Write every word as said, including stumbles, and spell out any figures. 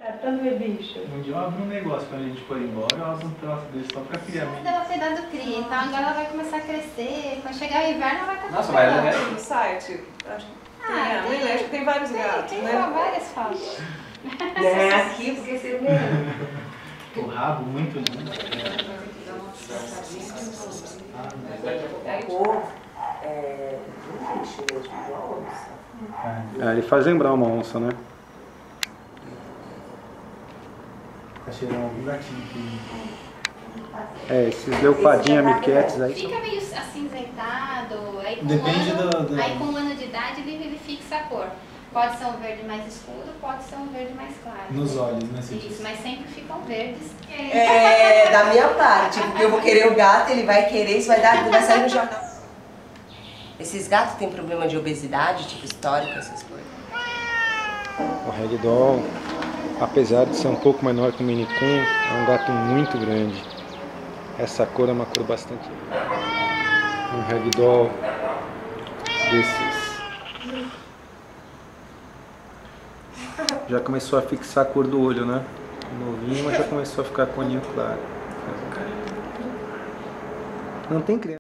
É pra não ver bicho. Um dia eu abro um negócio pra gente pôr embora, eu abro um troço desse só pra criar. Mas ela cuidar do cria, então agora ela vai começar a crescer. Quando chegar o inverno, ela vai estar Nossa, mas ela é No site, acho que Ah, tem, a tem. Lili, acho que tem vários Tem, gatos, tem né? só várias fotos. É aqui, porque você mesmo. O rabo muito lindo. A cor é um bicho mesmo, igual onça. É, ele faz lembrar uma onça, né? Tá cheirando algum gatinho aqui. É, esses leopadinha miquetes aí Fica são... meio acinzentado, aí com, Depende um ano, do- do- aí com um ano de idade ele, ele fixa a cor. Pode ser um verde mais escuro, pode ser um verde mais claro. Nos olhos, né? Você Isso, diz. mas sempre ficam verdes. É, da minha parte, porque eu vou querer o gato, ele vai querer, isso vai, dar, vai sair no jornal. Esses gatos têm problema de obesidade, tipo histórico, essas coisas? O Ragdoll, apesar de ser um pouco menor que o Maine Coon, é um gato muito grande. Essa cor é uma cor bastante... Um Ragdoll desses. Já começou a fixar a cor do olho, né? Novinho, mas já começou a ficar com o olhinho claro. Não tem criança.